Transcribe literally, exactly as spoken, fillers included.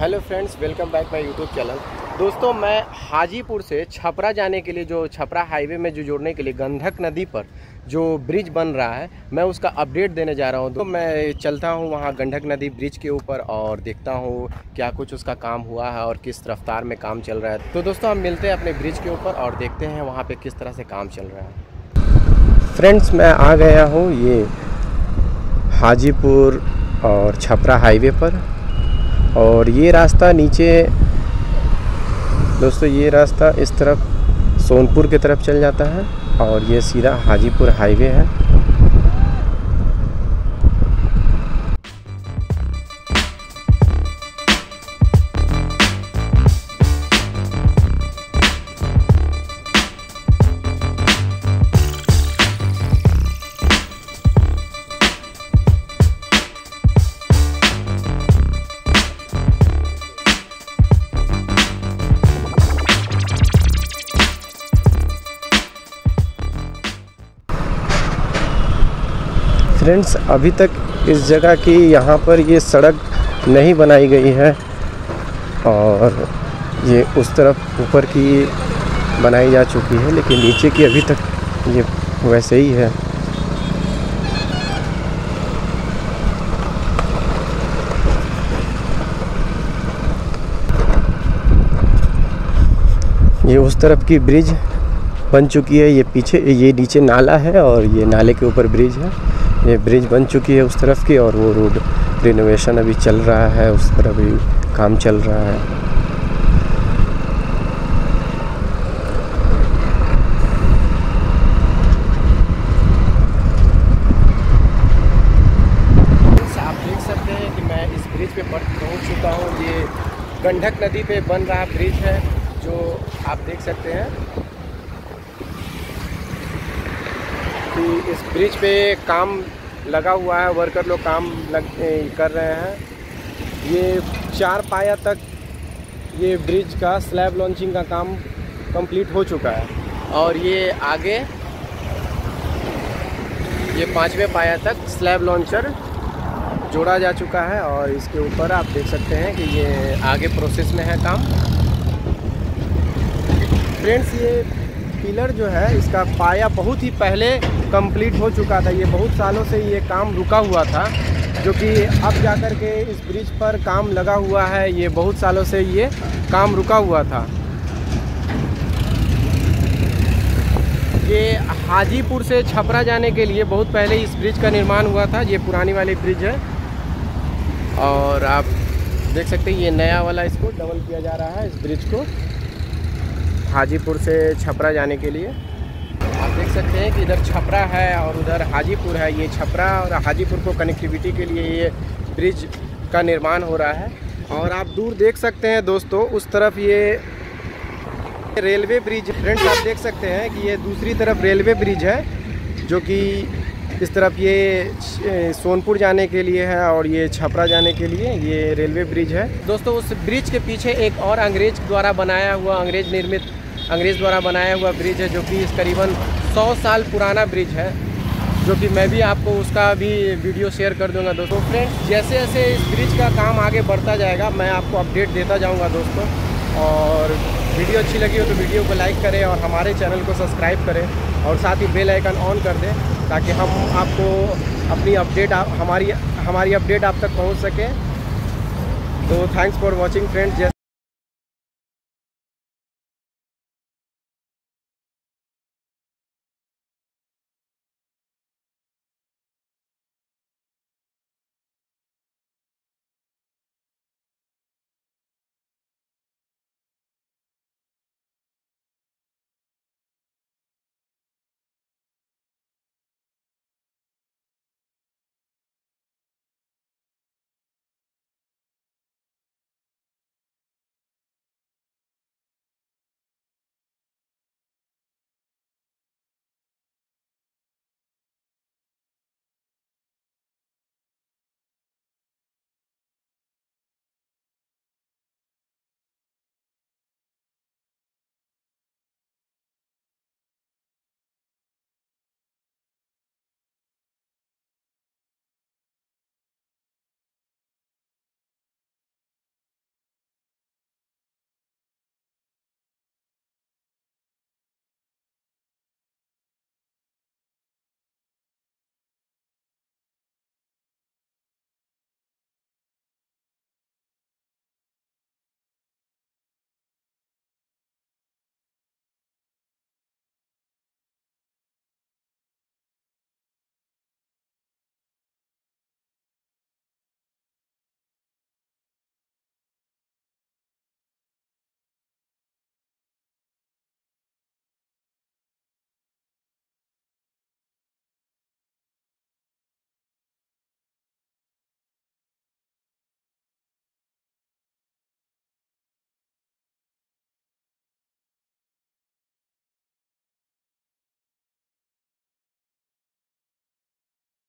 Hello friends, welcome back my YouTube channel. दोस्तों, मैं हाजीपुर से छपरा जाने के लिए, जो छपरा हाईवे में जो जोड़ने के लिए गंडक नदी पर जो ब्रिज बन रहा है, मैं उसका अपडेट देने जा रहा हूं। तो मैं चलता हूं वहां गंडक नदी ब्रिज के ऊपर और देखता हूं क्या कुछ उसका काम हुआ है और किस रफ्तार में काम चल रहा है। तो दोस्तों, हम मिलते हैं अपने ब्रिज के ऊपर और देखते हैं वहाँ पर किस तरह से काम चल रहा है। फ्रेंड्स, मैं आ गया हूँ ये हाजीपुर और छपरा हाईवे पर, और ये रास्ता नीचे दोस्तों ये रास्ता इस तरफ सोनपुर की तरफ चल जाता है और ये सीधा हाजीपुर हाईवे है। फ्रेंड्स, अभी तक इस जगह की यहाँ पर ये सड़क नहीं बनाई गई है और ये उस तरफ ऊपर की बनाई जा चुकी है, लेकिन नीचे की अभी तक ये वैसे ही है। ये उस तरफ की ब्रिज बन चुकी है, ये पीछे ये नीचे नाला है और ये नाले के ऊपर ब्रिज है। ये ब्रिज बन चुकी है उस तरफ की, और वो रोड रिनोवेशन अभी चल रहा है, उस पर अभी काम चल रहा है। आप देख सकते हैं कि मैं इस ब्रिज पे पहुंच चुका हूं। ये गंडक नदी पे बन रहा ब्रिज है जो आप देख सकते हैं कि इस ब्रिज पे काम लगा हुआ है, वर्कर लोग काम लग कर रहे हैं। ये चार पाया तक ये ब्रिज का स्लैब लॉन्चिंग का काम कंप्लीट हो चुका है और ये आगे ये पांचवें पाया तक स्लैब लॉन्चर जोड़ा जा चुका है और इसके ऊपर आप देख सकते हैं कि ये आगे प्रोसेस में है काम। फ्रेंड्स, ये पिलर जो है इसका पाया बहुत ही पहले कंप्लीट हो चुका था। ये बहुत सालों से ये काम रुका हुआ था, जो कि अब जाकर के इस ब्रिज पर काम लगा हुआ है। ये बहुत सालों से ये काम रुका हुआ था। ये हाजीपुर से छपरा जाने के लिए बहुत पहले इस ब्रिज का निर्माण हुआ था। ये पुरानी वाली ब्रिज है और आप देख सकते हैं ये नया वाला इसको डबल किया जा रहा है, इस ब्रिज को हाजीपुर से छपरा जाने के लिए। आप देख सकते हैं कि इधर छपरा है और उधर हाजीपुर है। ये छपरा और हाजीपुर को कनेक्टिविटी के लिए ये ब्रिज का निर्माण हो रहा है। और आप दूर देख सकते हैं दोस्तों, उस तरफ ये रेलवे ब्रिज। फ्रेंड्स, आप देख सकते हैं कि ये दूसरी तरफ रेलवे ब्रिज है, जो कि इस तरफ ये सोनपुर जाने के लिए है और ये छपरा जाने के लिए ये रेलवे ब्रिज है। दोस्तों, उस ब्रिज के पीछे एक और अंग्रेज द्वारा बनाया हुआ अंग्रेज निर्मित अंग्रेज़ द्वारा बनाया हुआ ब्रिज है, जो कि इस करीबन सौ साल पुराना ब्रिज है, जो कि मैं भी आपको उसका भी वीडियो शेयर कर दूंगा दोस्तों। फ्रेंड्स, जैसे जैसे इस ब्रिज का काम आगे बढ़ता जाएगा मैं आपको अपडेट देता जाऊंगा दोस्तों। और वीडियो अच्छी लगी हो तो वीडियो को लाइक करें और हमारे चैनल को सब्सक्राइब करें और साथ ही बेल आइकन ऑन कर दें, ताकि हम आपको अपनी अपडेट हमारी हमारी अपडेट आप तक पहुँच सके। तो थैंक्स फॉर वॉचिंग फ्रेंड्स। जैसे